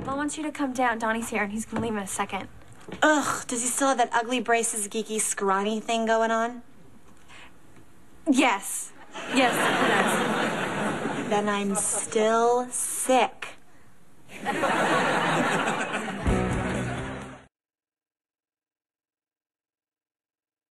Mom wants you to come down. Donnie's here, and he's gonna leave in a second. Ugh, does he still have that ugly braces, geeky, scrawny thing going on? Yes. Yes, he does. Then I'm still sick.